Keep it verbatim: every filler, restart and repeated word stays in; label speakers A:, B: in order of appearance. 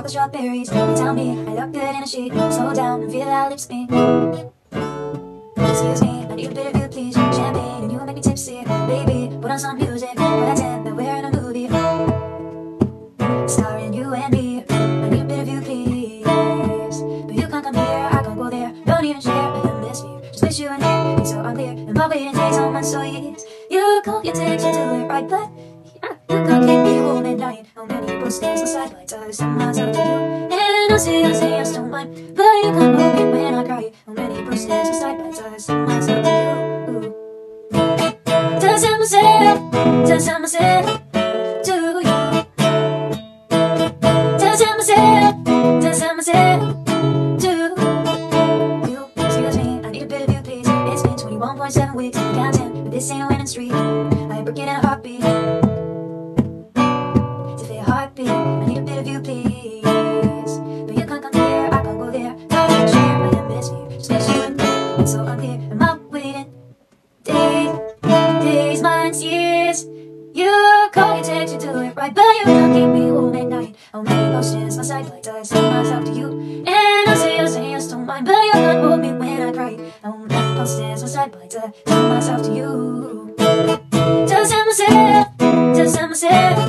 A: chocolate strawberries. You tell me I look good in a sheet. Slow down and feel our lips meet. Excuse me, I need a bit of you, please. Champagne and you make me tipsy. Baby, put on some music. Pretend that we're in a movie, starring you and me. I need a bit of you, please. But you can't come here, I can't go there. Don't even share the hemisphere. Just wish you were near. It's so unclear, and my waiting takes so much, so years. You call your text, you do it right, but you can't keep me home at night. How many posters on sidelights I send myself to you? And I say, I say I still mind, but you can't hold me when I cry. How many posters on sidelights I send myself to you? To send myself, to send myself to you. To send myself, to send myself to you. Excuse me, I need a bit of you, please. It's been twenty-one point seven weeks, I'm counting, but this ain't a winning streak. I'm breaking a heartbeat. Heartbeat, I need a bit of you, please. But you can't come here, I can't go there. Don't even share my hemisphere. Just wish you were there. It's so unclear. Am I waiting? Days, days, months, years. You call, you text, you do it right, but you can't keep me home at night. How many posters my sidelights I send myself to you? And I say, I say, I still mind, but you can't hold me when I cry. How many posters my sidelights I send myself to you? To send myself, to send myself.